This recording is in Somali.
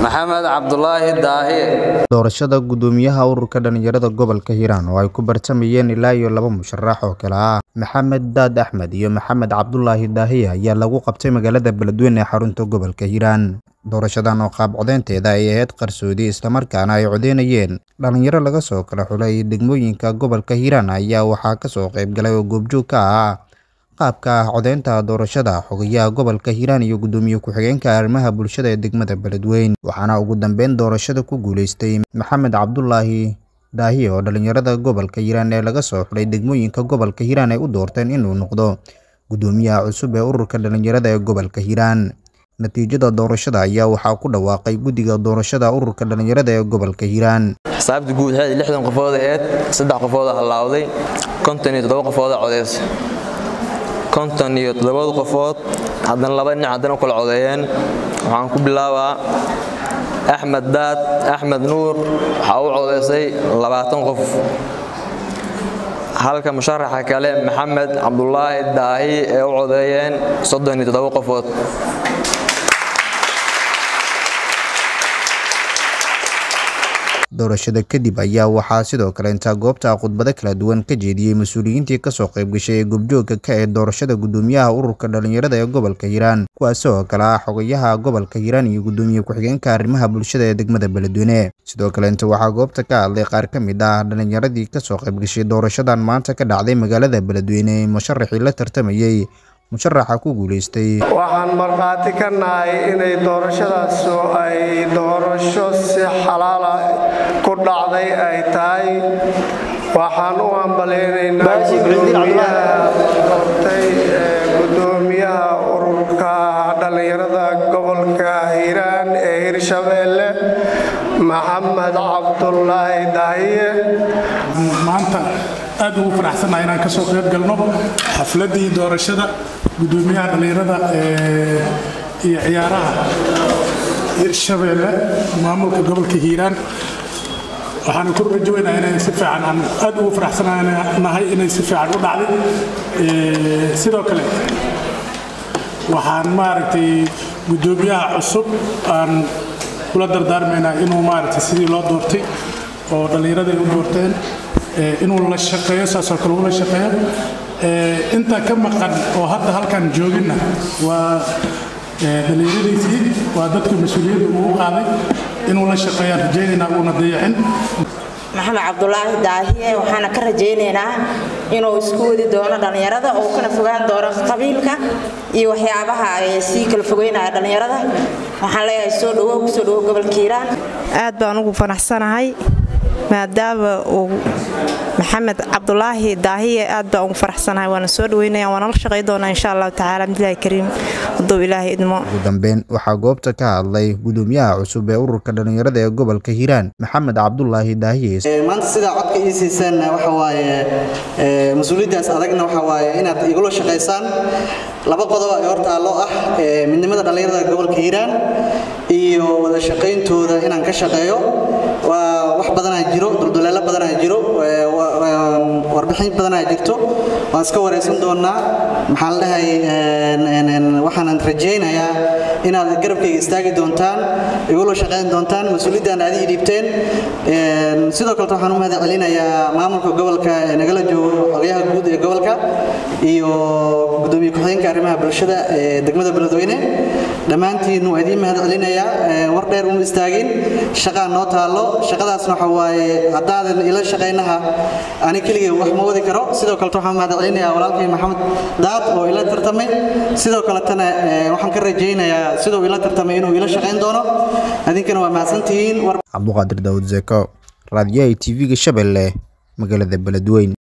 محمد عبد الله الداهية. doorashada gudoomiyaha ururka dhalinyarada gobolka Hiiraan oo ay ku bartamayeen ilaa iyo laba musharax oo kala ah Maxamed Daad Axmed iyo Maxamed Cabdullaahi Daahiye ayaa lagu qabtay magaalada Beledweyne ee xarunta gobolka Hiiraan. doorashadan oo qaab codeynteeda ay ahayd qarsoodi isla markaana ay codeynayeen dhalinyaro laga soo kala xulay degmooyinka gobolka Hiiraan ayaa waxaa ka soo qayb galay oo goobjoog ka ah qaabka codeynta doorashada xogayaha gobolka Hiiraan iyo gudoomiye ku-xigeenka arrimaha bulshada ee degmada Beledweyne waxaana ugu dambeyn doorashada ku guuleystay Maxamed Cabdullaahi Daahiye oo dhalinyarada gobolka Hiiraan ee laga soo xulay degmooyinka gobolka Hiiraan ay u doorteen inuu noqdo gudoomiyaha cusub ee ururka dhalinyarada ee gobolka Hiiraan. natiijada doorashada ayaa waxaa ku dhawaaqay guddiga doorashada ururka dhalinyarada ee gobolka Hiiraan. Sababta guud waxay 60 qofood ahayd 3 qofood halaawday 57 qofood codeys 57 qofood haddana laba dhinac haddana kala codeeyeen. waxaan ku bilaabaa Axmed Daad Axmed Nuur waxa uu codeysay 20 qof halka musharaxa kale Maxamed Cabdullaahi Daahiye ee u codeeyeen 37 qofood. doorashada kadib ayaa waxaa sidoo kale inta goobta khudbado kala duwan ka jeediyay mas'uuliyiintii ka soo qayb gashay ee goobjooga ka ee doorashada gudoomiyaha ururka dhalinyarada ee gobolka Hiiraan kuwaas oo kala ah xogayaha gobolka Hiiraan iyo gudoomiye ku-xigeenka arrimaha bulshada ee degmada Beledweyne. sidoo kale inta waxaa goobta ka hadlay qaar ka mid ah dhalinyaradii ka soo qayb gashay doorashadan maanta ka dhacday magaalada Beledweyne musharaxii la tartamayay musharaxa ku guuleystay. waxaan marqaati ka nahay inay doorashadaas ay doorasho si xalaal ah ku dhacday ay tahay. waxaan u ambaleynaynaa gudoomiyaha ururka dhalinyarada gobolka Hiiraan ee Hirshabeelle Maxamed Cabdullaahi Daahiye. maanta aad ugu faraxsanahay inaan ka soo qayb galno xafladii doorashada gudoomiyaha dhalinyarada iyo ciyaaraha Hirshabeelle maamulka gobolka Hiiraan. waxaan ku rajaynayaa inay si fiican aan aad ugu faraxsanahay inay si fiican u dhacday. sidoo kale waxaan maaragtay gudoomiyaha cusub aan kula dardaarmaynaa inuu maaragtay sidii loo doortay oo dhalinyarada ay u doorteen inuu la shaqeeyo saasoo kale ula shaqeeyo. inta ka maqan oo hadda halkan joogina waa dhalinyaradiisii waa dadka mas'uuliyadda uu qaaday inuu la shaqeeyo rajaynayna uuna dayacin. Maxamed Cabdullaahi Daahiye waxaana ka rajaynaynaa inuu isku wadi doono dhalinyarada oo kana fogaan doono qabiilka iyo waxyaabaha ay si kala fogeynaya dhalinyarada. waxaan leeyahay soo dhawow gobolka Hiiraan. aad baan ugu faraxsanahay maadaama uu Maxamed Cabdullaahi Daahiye aad baan ugu faraxsanahay waana soo dhaweynayaa waana la shaqeyn doonaa insha Allah tacaala Ilaahay kariim haduu Ilaahay idmo. ugu dambeyn waxaa goobta ka hadlay gudoomiyaha cusub ee ururka dhalinyarada ee gobolka Hiiraan Maxamed Cabdullaahi Daahiye. maanta sida codka ii siisaan waxa waaye mas'uuliyadaas adagna waxa waaye inaad igula shaqeysaan laba qodob oo horta loo ah midnimada dhalinyarada gobolka Hiiraan iyo wada shaqeyntooda inaan ka shaqeeyo. waa wax badan ay jiro dulduleelo badan ay jiro warbixin badan ay jirto waan iska wareysan doonaa. maxaan leeyahay waxaan rajaynayaa inaad garabkayga istaagi doontaan igula shaqeyn doontaan mas'uuliyaddan aad ii dhiibteen. sidoo kale waxaan u mahad celinayaa maamulka gobolka ee nagala joogo xogayaha guud ee gobolka iyo gudoomiye ku-xigeenka arrimaha bulshada ee degmada Beledweyne. dhammaantiin waa idin mahad celinayaa war dheer uma istaagin shaqo noo taalo. shaqadaasna waxa waaye haddaadan ila shaqeynaha ani kaliya wax ma wadi karo. sidoo kale waxaan mahad celinayaa walaalkay Maxamed Daad oo ila tartamay. sidoo kale tana waxaan ka rajaynayaa sidoo ila tartamay inuu ila shaqeyn doono. adinkana waa mahadsantihiin. Cabduqaadir Daawud Zeko, raadiyaha TV-ga Shabeelle, magaalada Beledweyne.